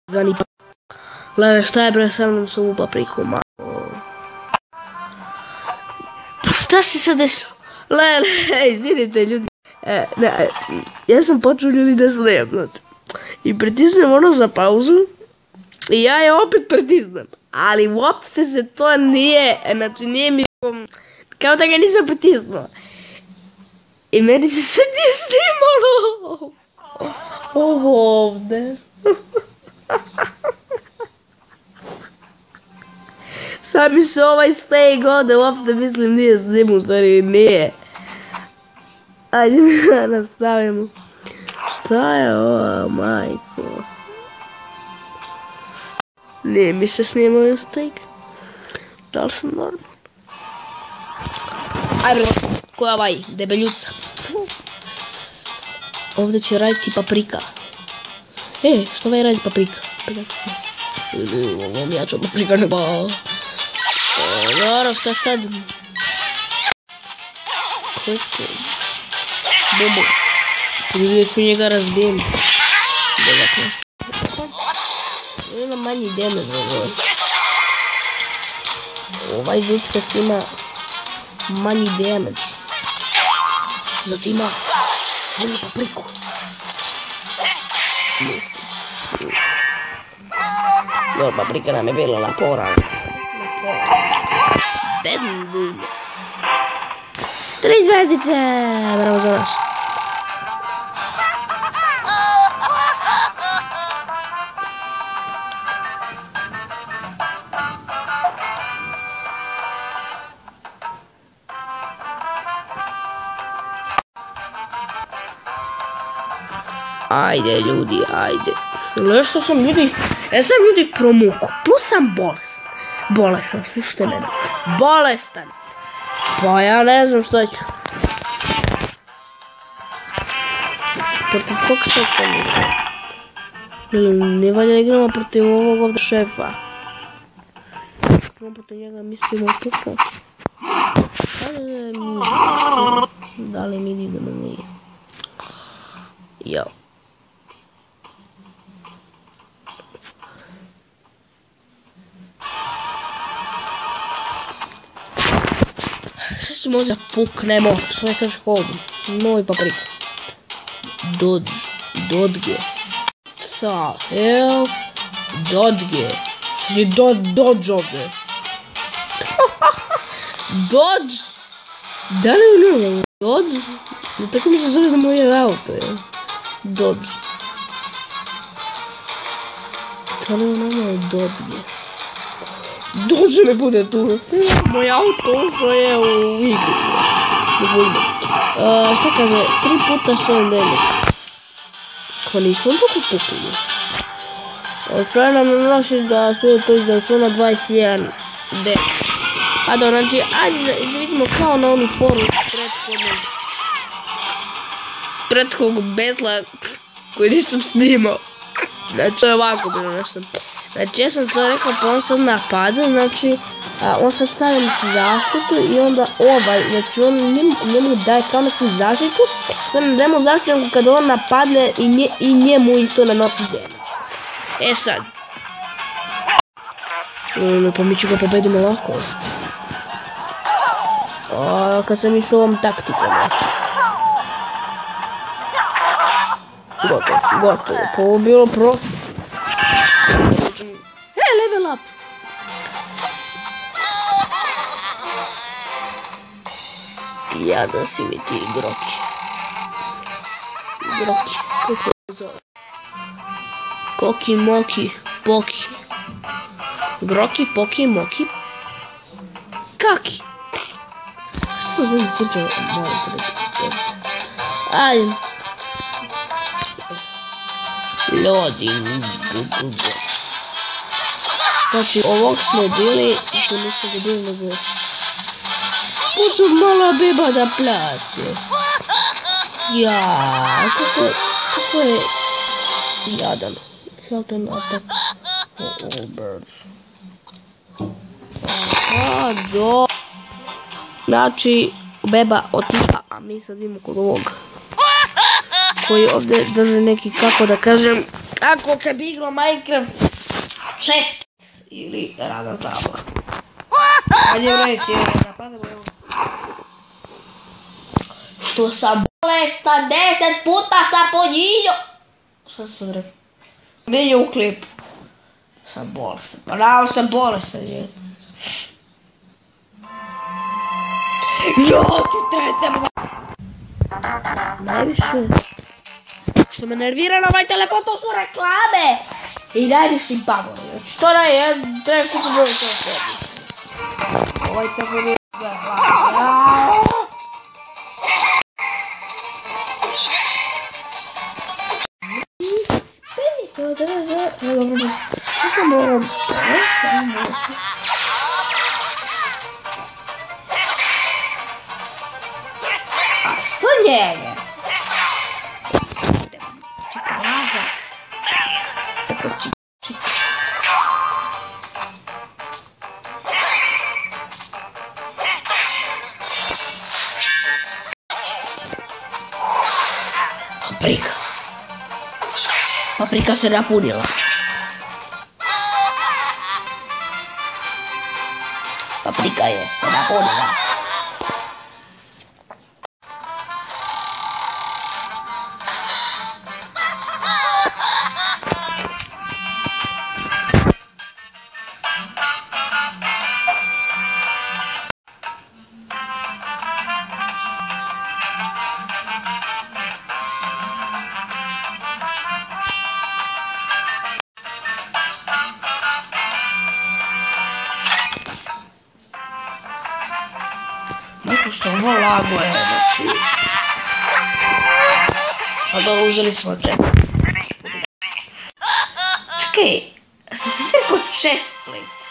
Zvani pa... Gledaj šta je bre sa mnom s ovu papriku, malo. Šta se sad desilo? Izvinite ljudi. Ja sam počeo ljudi da snimam. I pritisnem ono za pauzu. I ja je opet pritisnem. Ali uopšte se to nije, znači nije mi kao da ga nisam pritisnuo. I meni se sad nije snimalo. Ovdje. Sad mi se ovaj steg ovdje uopšte mislim nije snimu, stvari nije. Ajde mi da nastavimo. Šta je ovo, majko? Nije mi se snimao steg. Da li sam normalno? Ajde, ko je ovaj debeljuca? Ovdje će raditi paprika. Što ovaj radi paprika? Ovo mi jača paprika nego... Dobro, šta sad? Kako? Bobo. Uvijek ću njega razbijem. Dodatno. Ima manji damage. Ovaj žučkast ima manji damage. Zato ima manju papriku. Dobro, paprika nam je bila na pola. Bedlu. 3 zvezdice. Bravo za nas. Ajde ljudi, ajde. Nešto sam ljudi, ja sam ljudi promuku, plus sam bolestan. Bolestan, slušajte mene. Bolestan. Pa ja ne znam što ću. Protiv kog se to ne valja igramo protiv ovog ovdje šefa. Igramo protiv njega, mislimo pukati. Da li mi idemo nije? Jo. Sad ćemo ovdje puknemo, što je kaže hodu. Novi paprika. Dodge. Sa, hell. Dodge. Znači Dodge ovdje. Dodge. Da li ono? Dodge? Tako mi se zove da moj auto, je. Dodge. Da li ono Dodge? Dođe mi bude tu. Moj auto ušao je u igru. Šta kaže? 3 puta 7 damage. Ko nismo toliko pukli. Kraj nam nanosi da sve to izračuna 21 damage. A da, znači, ajde da vidimo kao na onu foru prethodnog betla koji nisam snimao. Znači, to je ovako bilo nešto. Znači, ja sam to rekao, pa on sad napada, znači, on sad stavlja mi se zaštitu i onda ovaj, znači, on njemu daje kao neku zaštitu, da nam dajemo zaštitu kada on napadne i njemu isto nanosi damage. Sad. Pa mi ću ga pobedimo lako. Kad sam išao ovom taktikom. Gotovo, pa ovo bilo prosto. Level up! Jadan si mi ti, Groki. Groki, kako se zove? Koki, Moki, Poki. Groki, Poki, Moki. Kaki. Što sam ispričao? Ajde. Loading. Znači, ovog smo bili, što nismo ga bili nego... Poču mala beba da plaće. Kako je... jadan. How to attack all birds. Do... Znači, beba otišla, a mi sad idemo kod ovog. Koji ovdje drži neki, kako da kažem, Kako kad bi igrao Minecraft chest ili rada tabla. Ajde reći, napadamo evo. Što sam bolestan, 10 puta sam poginio. Šta sam rekao? Nije u klipu. Sam bolestan, pa rao sam bolestan je. Jo, ti trete najviše. Što me nervira na ovaj telefon, to su reklame. I najviše bagovi. Znači to ne je, treba kupiti broj telefon. Ovaj telefon je što sam moram? A što njega? Čeka lazak. Tako čika. Paprika. Paprika se napunila. Paprika je se napunila. Neko što ovo lago je, znači... A dobro, uzeli smo čep. Čekaj, sam se rekao chestplate.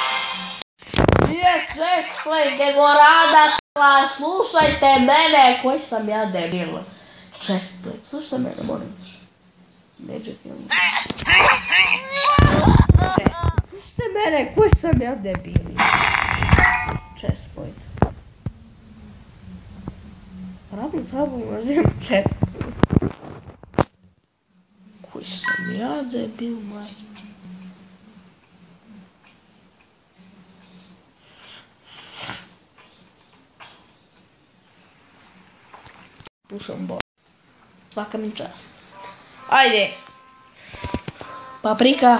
Nije chestplate, nego rada tla, slušajte mene, koji sam ja debil. Chestplate, slušajte mene, molim još. Magic ili... Slušajte mene, koji sam ja debil. Chestplate. Pravu, nazivim čep. Koji sam ja debil, majke. Pušam bolje. Svaka mi čast. Ajde. Paprika.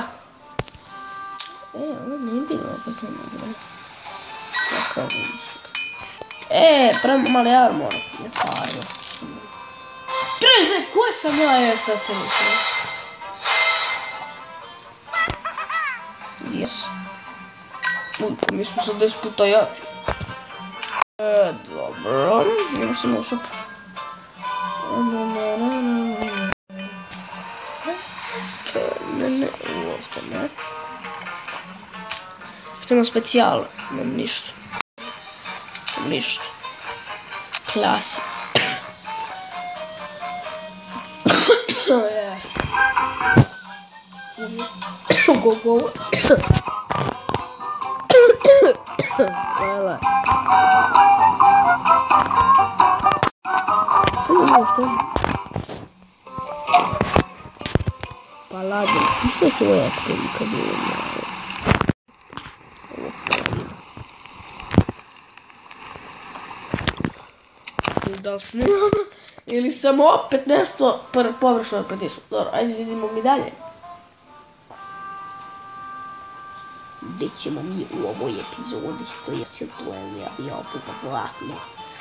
Ovo nije bilo opet nema. Kakav vidiš. Prema mali armor. Ne parno. 30, koje sam ja sad se mislio? Yes. Mi smo sad 10 puta jači. Dobro. Ima se nošap. Uopšte ne. Što ima specijal? Nemam ništa. Ništa. Klasis. Go. Hvala. Paladin. Mislim da je prilika bilo malo. Da li snimam ili sam opet nešto površno pritisnuo. Dobro, ajde vidimo mi dalje. Gdje ćemo mi u ovoj epizodi stojati, to je ja opet vlatno.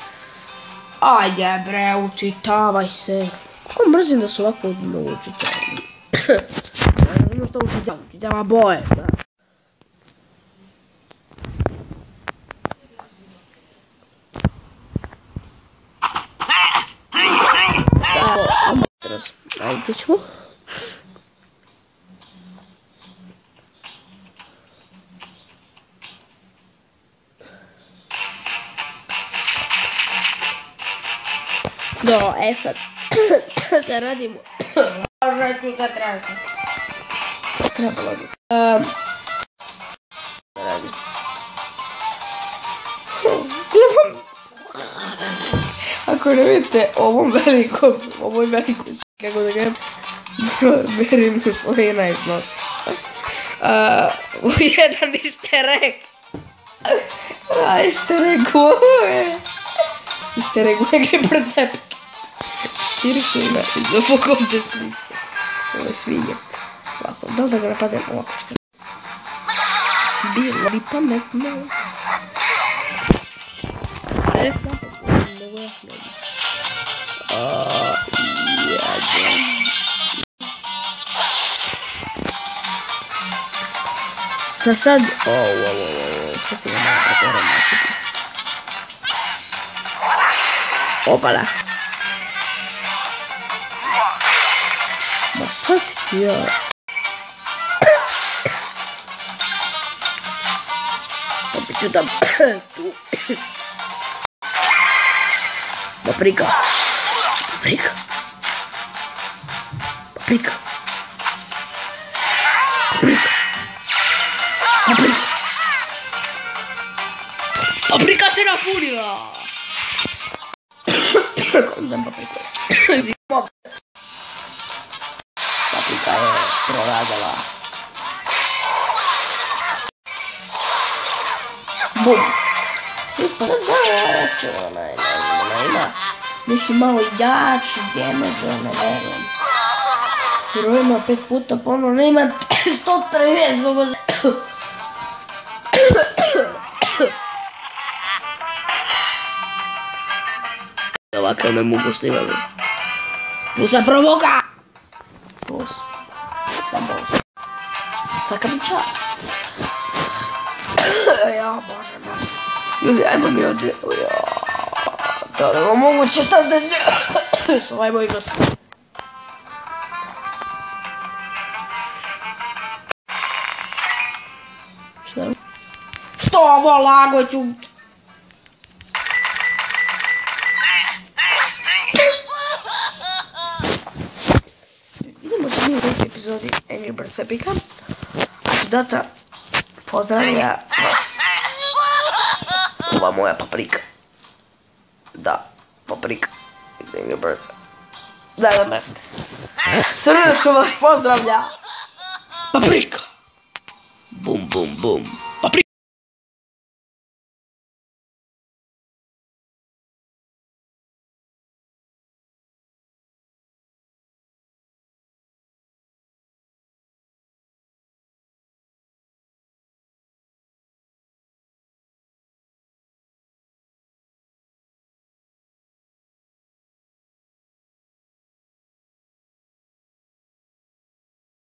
Ajde bre, učitavaj se. Kako mrzim da su ovako mnogo učitavani. Ja ne znam što učitava boje. Ajde ćemo. Do, sad da radimo. Rekli da treba. Trebalo bi. Radim. Ako ne vidite ovoj velikoj, kako da gledam, Verim Muslina is not. Jedan easter egg. Easter egg u Easter egg u Angry Birds Epic. Irksina iz The Fuck of the Svinge. Ove svinje. Ovako, da li da ga napadem ovako što? Bilo bi pametno. Res napad, nego ja ne. Da sad... Sad se ga malo prekoram nakupiti. Opala. Ma sad ću ja... Opet ću da... Tu... Paprika. Paprika. Paprika. Paprika. Paprika. Paprika se napunila. Kondam papriku. Paprika je proradila. Bum. Pa sad da će onaj. Mislim malo jači damage, ne verujem. Hero ima 5 puta ponovno, ima 130 kogo... Ovako ne mogu snimati. Plusa provoka! Plus. Sam plus. Svaka mi čast. Ja, bože moj. Ljudi, ajmo mi ovdje. To ne moguće šta da se... Što, ajmo iglas. Šta? Što ovo lago ću... Vidimo se mi u ovoj epizodi Angry Birds Epica. A ću data pozdravlja vas. Ova moja paprika. Da, paprika iz Angry Birds. Da, ne. Srdačno vas pozdravlja. Paprika. Bum, bum, bum.